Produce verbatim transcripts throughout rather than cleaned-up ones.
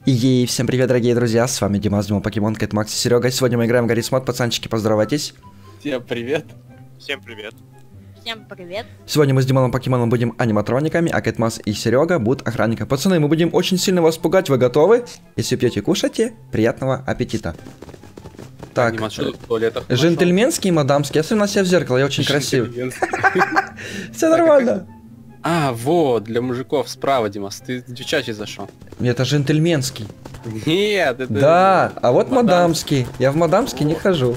И всем привет, дорогие друзья, с вами Димас, Дима Покемон, Кэт, Макс и Серега. Сегодня мы играем в Гаррис Мод, пацанчики, поздоровайтесь. Всем привет. Всем привет. Всем привет. Сегодня мы с Димоном Покемоном будем аниматрониками, а Кэт, Макс и Серега будут охранниками. Пацаны, мы будем очень сильно вас пугать, вы готовы? Если пьете, кушайте, приятного аппетита. Так, Димас, что тут в туалетах джентльменский, мадамский, я смотрю на себя в зеркало, я очень красивый. Все нормально. А, вот, для мужиков справа, Димас, ты в чаще зашел. Это джентльменский. Нет, это... Да, а вот мадамский. Я в мадамский не хожу.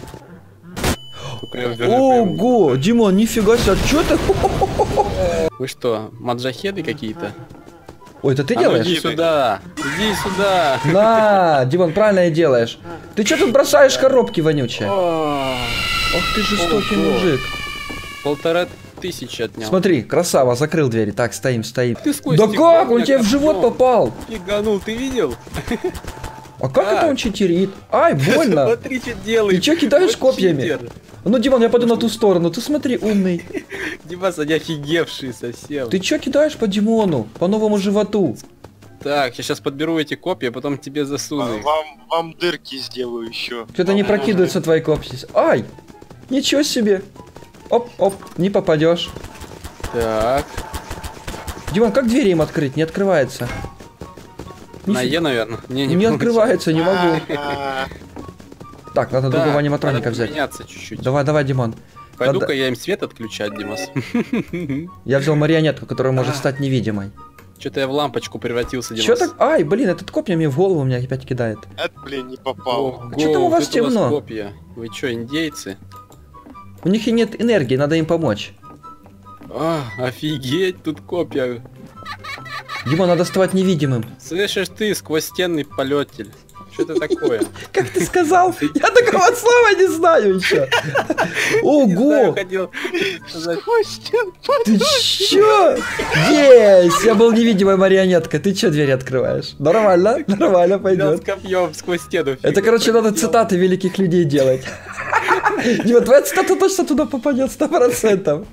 Ого, Димон, нифига себе, а чё ты? Вы что, маджахеды какие-то? Ой, это ты А ну делаешь? иди сюда, иди сюда. На, Димон, правильно и делаешь. Ты чё тут бросаешь коробки вонючие? О, Ох ты жестокий Ого. мужик. Полтора тысячи отнял. Смотри, красава, закрыл двери. Так, стоим, стоим. Ты сквозь Да стекло как? Он меня тебе в живот копнул. попал. Фиганул, ты видел? А как Так. это он читерит? Ай, больно. Смотри, что делает. Ты чё кидаешь Вот копьями? читер. Ну, Димон, я пойду на ту сторону. Ты смотри, умный. Димас, они офигевшие совсем. Ты чё кидаешь по Димону? По новому животу? Так, я сейчас подберу эти копья, потом тебе засуну. их. Вам, вам дырки сделаю еще. Что-то не прокидываются твои копья. Ай! Ничего себе. Оп, оп, не попадешь. Так, Димон, как двери им открыть? Не открывается. на Нифига. Е, наверное. Не, Не, не открывается, не могу. А, Так, надо Так, другого аниматроника надо взять. поменяться чуть-чуть. Давай, давай, Димон. Пойду-ка Надо- я им свет отключать, Димас. Я взял марионетку, которая может А. стать невидимой. Что-то я в лампочку превратился, Димас. Чё так? Ай, блин, этот копья мне в голову меня опять кидает. это, блин, не попал. Ого, А чё там у вас тут темно? копья. Вы чё, индейцы? У них и нет энергии, надо им помочь. А, офигеть, тут копья. Димон, надо ставать невидимым. Слышишь ты, сквозь-стенный полетель. Что это такое? Как ты сказал? Я такого слова не знаю еще. Не знаю, Ого! хотел сказать. Ты чё? Есть! Я был невидимой марионеткой. Ты чё двери открываешь? Нормально, нормально Взял с пойдет. копьем сквозь стену. Это, короче, надо цитаты великих людей делать. Дима, твоя цитата точно туда попадет, сто процентов.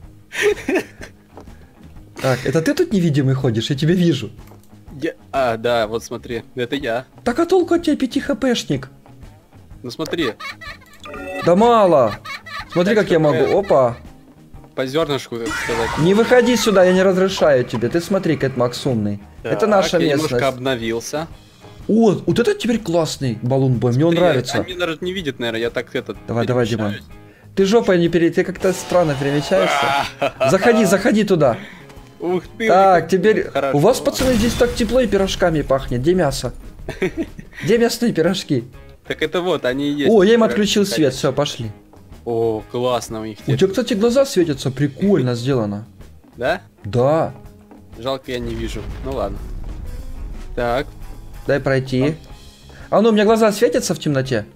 Так, это ты тут невидимый ходишь? Я тебя вижу. Я- А, да, вот смотри, это я. Так а толку от тебя пяти хпшник? Ну смотри, Да мало. Смотри, Так, как я что могу. я- Опа. по зернышку, так сказать. Не выходи сюда, я не разрешаю тебе. Ты смотри, Кэт Макс умный. Это Так, наша я местность. немножко обновился. О, вот этот теперь классный баллон-бой, мне он Смотри, нравится. Они даже не видят, наверное, я так этот... Давай, давай, перемещаюсь. Димон. Ты жопой не перед, ты как-то странно перемещаешься. Заходи, заходи туда. Ух ты! Так, теперь... Хорошо. У вас, пацаны, здесь так тепло и пирожками пахнет. Где мясо? Где мясные пирожки? Так это вот, они и есть. О, я им отключил свет, все, пошли. О, классно у них. У тебя, кстати, глаза светятся, прикольно сделано. Да? Да. Жалко, я не вижу. Ну ладно. Так. Дай пройти. А ну, у меня глаза светятся в темноте?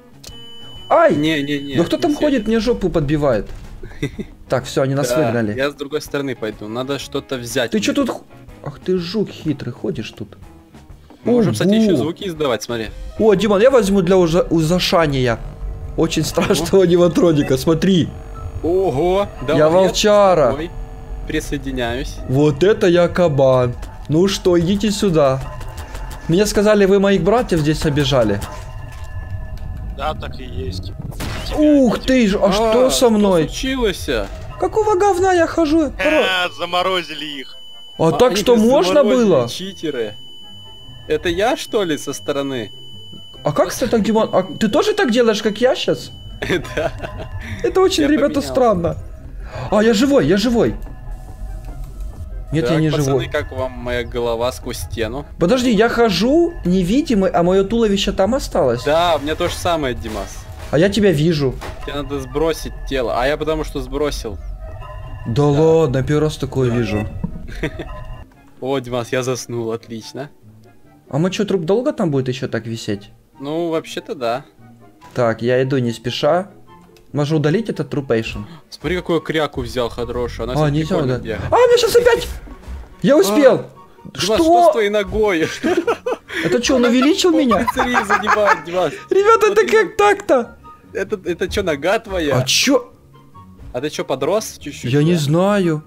Ай! Не-не-не. Да кто не там светит. ходит, мне жопу подбивает. Так, все, они нас Да, выгнали. Я с другой стороны пойду. Надо что-то взять. Ты что тут... х- Ах ты жук хитрый, ходишь тут. Мы можем, кстати, Ого. еще звуки издавать, смотри. О, Димон, я возьму для ужа- узашания. Очень страшного аниматроника, смотри. Ого! Давай, Я волчара. с тобой присоединяюсь. Вот это я кабан. Ну что, идите сюда. Мне сказали, вы моих братьев здесь обижали. Да, так и есть. Ух ты ж, а что со мной? Что случилось? Какого говна я хожу? Хоро- А, заморозили их. А так они что нас можно заморозили, было? Читеры. Это я, что ли, со стороны? А как ты так, Димон? А ты тоже так делаешь, как я сейчас? Да. Это очень, Я ребята, поменялся. странно. А, я живой, я живой. Нет, я Так, не пацаны, живой. как вам моя голова сквозь стену? Подожди, я хожу невидимый, а мое туловище там осталось. Да, у меня то же самое, Димас. А я тебя вижу. Тебе надо сбросить тело. А я потому что сбросил. Да, ладно, первый раз такое вижу. О, Димас, я заснул, отлично. А мы что, труп долго там будет еще так висеть? Ну, вообще-то да. Так, я иду не спеша. Можно удалить этот трупейшн? Смотри, какую кряку взял хорошую. Она А, всё нельзя прикольно удалить. бегает. А, меня сейчас опять... Я успел! Димас, что с Что? твоей ногой? Это что, он увеличил меня? Пиццерии занимает, Димас. Ребята, это Смотри. как так-то? Это, это что, нога твоя? А чё? А ты что, подрос чуть-чуть? Я не да? знаю.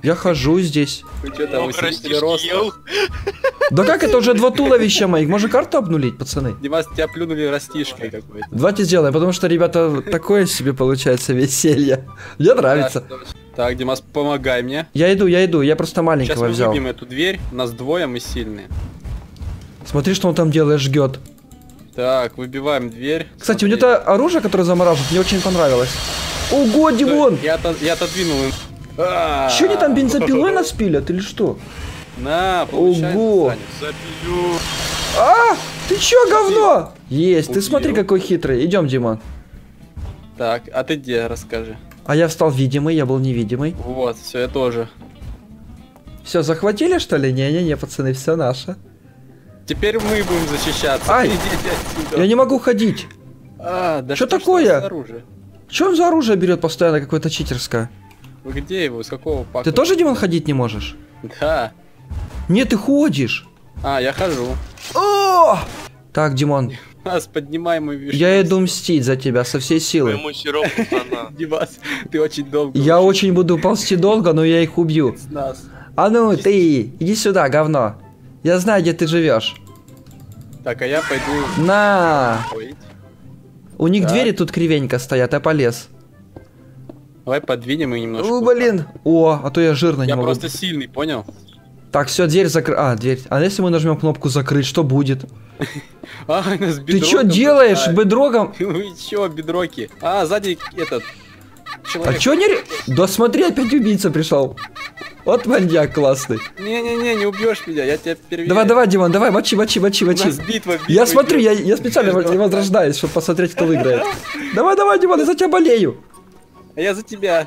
Я хожу здесь. Вы что там, Много усилитель растишки роста? ел. Да как это уже два туловища моих? Можно карту обнулить, пацаны? Димас, тебя плюнули растишкой какой-то. Давайте сделаем, потому что, ребята, такое себе получается веселье. Мне нравится. Да, точно. Так, Димас, помогай мне. Я иду, я иду, я просто Сейчас маленького мы взял. выбьем эту дверь, нас двое, мы сильные. Смотри, что он там делает, жгет. Так, выбиваем дверь. Кстати, Смотри. вот это оружие, которое замораживает, мне очень понравилось. Ого, Димон! Я, отод- я отодвинул им. А, Че они там бензопилой нас пилят или что? На, получай, Ого. Саня. Забью. А! Ты чё, говно? Есть, ты Убил. смотри, какой хитрый. Идем, Димон. Так, а ты где, расскажи. А я стал видимый, я был невидимый. Вот, все, я тоже. Все, захватили, что ли? Не-не-не, пацаны, все наше. Теперь мы будем защищаться. Ай! Идите отсюда. Я не могу ходить. А, да Чё что ж такое? там за оружие? Че он за оружие берет постоянно, какое-то читерское? Вы где его? С какого пака? Ты тоже, Димон, ходить не можешь? Да. Нет, ты ходишь. А, я хожу. О! Так, Димон, Нас поднимаем и вишню. я иду мстить за тебя со всей силы. Моему сиропу хана. Димас, ты очень долго. Я учишь очень буду ползти долго, но я их убью. с нас. А ну, ты, иди сюда, говно. Я знаю, где ты живешь. Так, а я пойду. На! Ой. У них Так. двери тут кривенько стоят, я полез. Давай подвинем и немножко. О, блин. О, а то я жирно не Я могу. просто сильный, понял? Так, все, дверь закры... А, дверь. А если мы нажмем кнопку закрыть, что будет? А, нас Ты что делаешь, бедрогом? Вы чё, бедроки? А, сзади этот. А Человек. чё не... ре- Да смотри, опять убийца пришел. Вот маньяк классный. Не-не-не, не убьешь меня, я тебя переведу. Давай, давай, Димон, давай, мочи, мочи, мочи, У мочи. нас битва, битва Я смотрю, идёт. я, я специально Между- возрождаюсь, чтобы посмотреть, кто выиграет. Давай, давай, Димон, я за тебя болею. А я за тебя.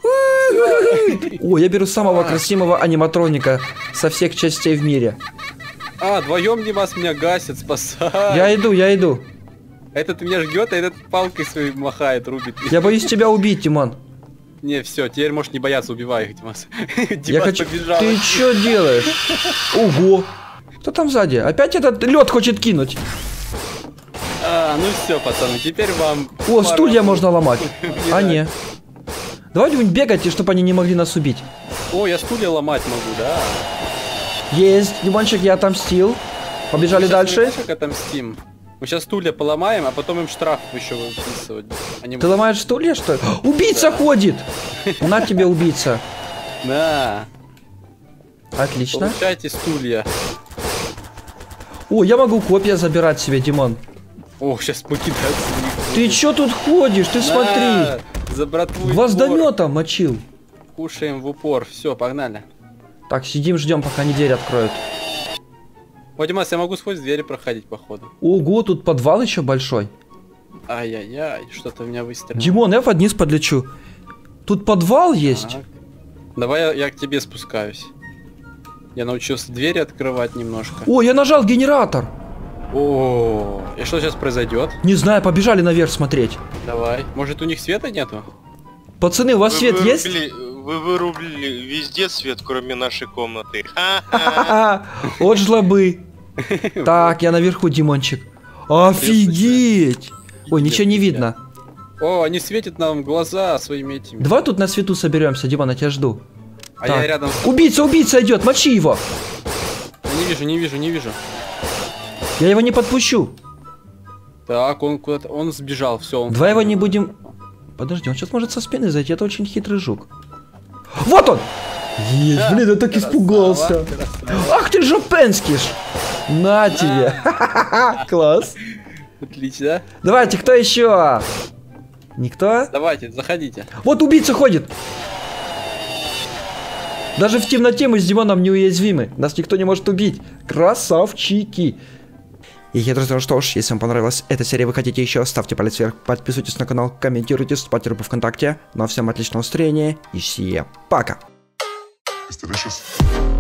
О, я беру самого красивого аниматроника со всех частей в мире. А, вдвоем Димас меня гасит, спасает. Я иду, я иду. Этот меня ждет, а этот палкой своей махает, рубит. Я боюсь тебя убить, Димон. Не, все, теперь можешь не бояться, убивай их, Димас. Я Димас хочу... побежал. Ты чё делаешь? Ого. Кто там сзади? Опять этот лед хочет кинуть. А, ну все, пацаны, теперь вам... О, пора. стулья можно ломать. А Умирать. не. Давайте будем бегать, чтобы они не могли нас убить. О, я стулья ломать могу, да? Есть, Димончик, я отомстил. Побежали Мы щас, дальше. знаешь, как отомстим? Мы сейчас стулья поломаем, а потом им штраф еще выписывать. Они Ты ломаешь стулья, что ли? Убийца ходит! На тебе, убийца. Да. Отлично. Получайте стулья. О, я могу копья забирать себе, Димон. О, сейчас покидаться. Ты чё тут ходишь? Ты смотри. За братву и Гвоздометом мочил. упор. Кушаем в упор. Все, погнали. Так, сидим, ждем, пока они дверь откроют. О, Димас, я могу сквозь двери проходить, походу. Ого, тут подвал еще большой. Ай-яй-яй, что-то меня выстрелило. Димон, я вниз подлечу. Тут подвал есть. Так. Давай я, я к тебе спускаюсь. Я научился двери открывать немножко. О, я нажал генератор. О, и что сейчас произойдет? Не знаю, побежали наверх смотреть. Давай. Может, у них света нету? Пацаны, у вас Вы свет есть? вырубили- Вы вырубили везде свет, кроме нашей комнаты. Ха-ха. Ха-ха, от жлобы. Так, я наверху, Димончик. Офигеть! Ой, ничего не видно. О, они светят нам в глаза своими этими. Давай тут на свету соберемся, Димон, я тебя жду. А так. я рядом с... Убийца, убийца идет, мочи его. Я не вижу, не вижу, не вижу. Я его не подпущу. Так, он куда-то... Он сбежал, все. Он... Давай его не будем... Подожди, он сейчас может со спины зайти, это очень хитрый жук. Вот он! Есть, блин, я так испугался. Ах ты жопенскиш! На тебе! Класс! Отлично. Давайте, кто еще? Никто? Давайте, заходите. Вот убийца ходит! Даже в темноте мы с Димоном неуязвимы. Нас никто не может убить. Красавчики! И, друзья, что ж, если вам понравилась эта серия, вы хотите еще, ставьте палец вверх, подписывайтесь на канал, комментируйте, вступайте в группу ВКонтакте. Ну а всем отличного настроения и всем пока! It's delicious.